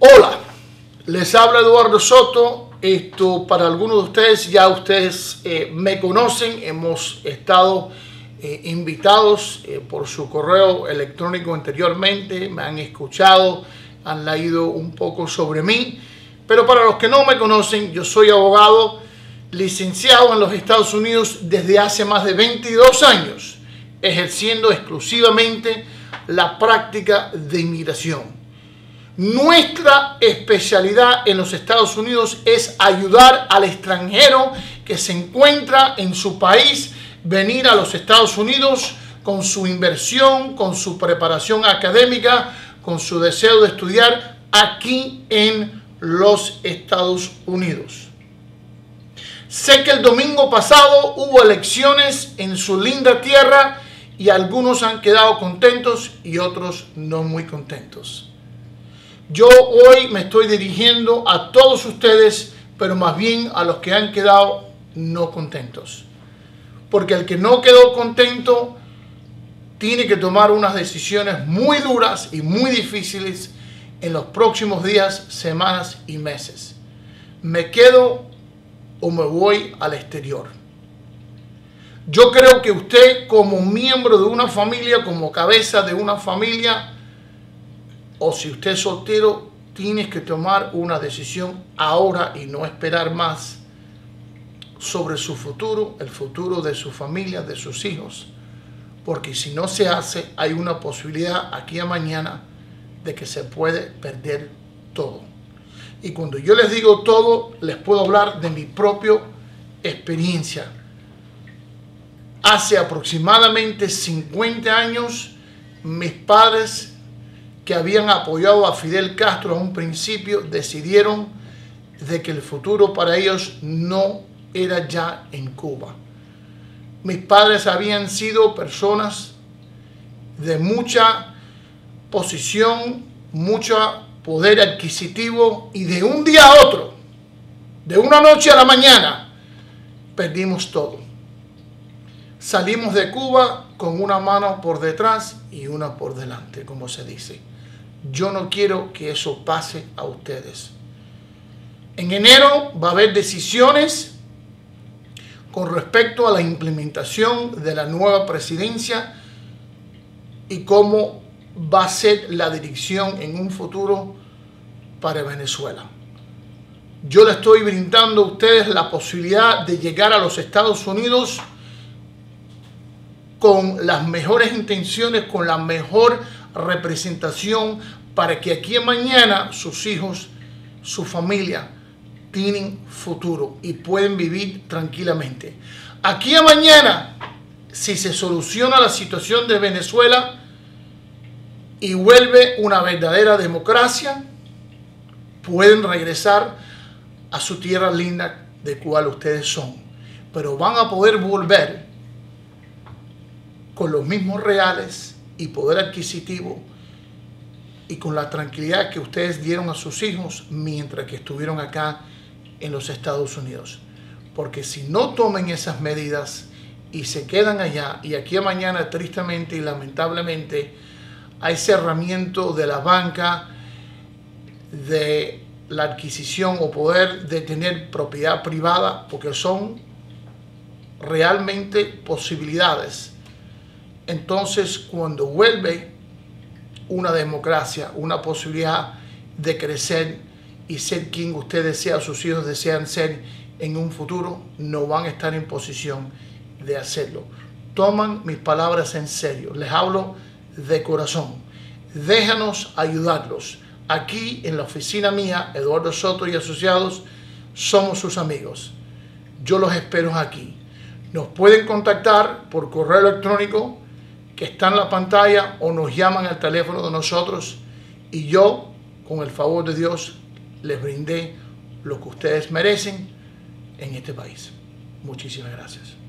Hola, les habla Eduardo Soto. Para algunos de ustedes, ya ustedes me conocen. Hemos estado invitados por su correo electrónico anteriormente. Me han escuchado, han leído un poco sobre mí. Pero para los que no me conocen, yo soy abogado licenciado en los Estados Unidos desde hace más de 22 años, ejerciendo exclusivamente la práctica de inmigración. Nuestra especialidad en los Estados Unidos es ayudar al extranjero que se encuentra en su país venir a los Estados Unidos con su inversión, con su preparación académica, con su deseo de estudiar aquí en los Estados Unidos. Sé que el domingo pasado hubo elecciones en su linda tierra y algunos han quedado contentos y otros no muy contentos. Yo hoy me estoy dirigiendo a todos ustedes, pero más bien a los que han quedado no contentos. Porque el que no quedó contento tiene que tomar unas decisiones muy duras y muy difíciles en los próximos días, semanas y meses. ¿Me quedo o me voy al exterior? Yo creo que usted, como miembro de una familia, como cabeza de una familia, o si usted es soltero, tienes que tomar una decisión ahora y no esperar más sobre su futuro, el futuro de su familia, de sus hijos. Porque si no se hace, hay una posibilidad aquí a mañana de que se puede perder todo. Y cuando yo les digo todo, les puedo hablar de mi propia experiencia. Hace aproximadamente 50 años, mis padres, que habían apoyado a Fidel Castro a un principio, decidieron de que el futuro para ellos no era ya en Cuba. Mis padres habían sido personas de mucha posición, mucho poder adquisitivo, y de un día a otro, de una noche a la mañana, perdimos todo. Salimos de Cuba con una mano por detrás y una por delante, como se dice. Yo no quiero que eso pase a ustedes. En enero va a haber decisiones con respecto a la implementación de la nueva presidencia y cómo va a ser la dirección en un futuro para Venezuela. Yo le estoy brindando a ustedes la posibilidad de llegar a los Estados Unidos con las mejores intenciones, con la mejor representación, para que aquí en mañana sus hijos, su familia, tienen futuro y pueden vivir tranquilamente. Aquí en mañana, si se soluciona la situación de Venezuela y vuelve una verdadera democracia, pueden regresar a su tierra linda de cual ustedes son. Pero van a poder volver con los mismos reales y poder adquisitivo y con la tranquilidad que ustedes dieron a sus hijos mientras que estuvieron acá en los Estados Unidos. Porque si no tomen esas medidas y se quedan allá, y aquí a mañana tristemente y lamentablemente hay cerramiento de la banca, de la adquisición o poder de tener propiedad privada, porque son realmente posibilidades. Entonces, cuando vuelve una democracia, una posibilidad de crecer y ser quien usted desea, sus hijos desean ser en un futuro, no van a estar en posición de hacerlo. Toman mis palabras en serio, les hablo de corazón. Déjanos ayudarlos. Aquí en la oficina mía, Eduardo Soto y Asociados, somos sus amigos. Yo los espero aquí. Nos pueden contactar por correo electrónico que está en la pantalla o nos llaman al teléfono de nosotros, y yo, con el favor de Dios, les brindé lo que ustedes merecen en este país. Muchísimas gracias.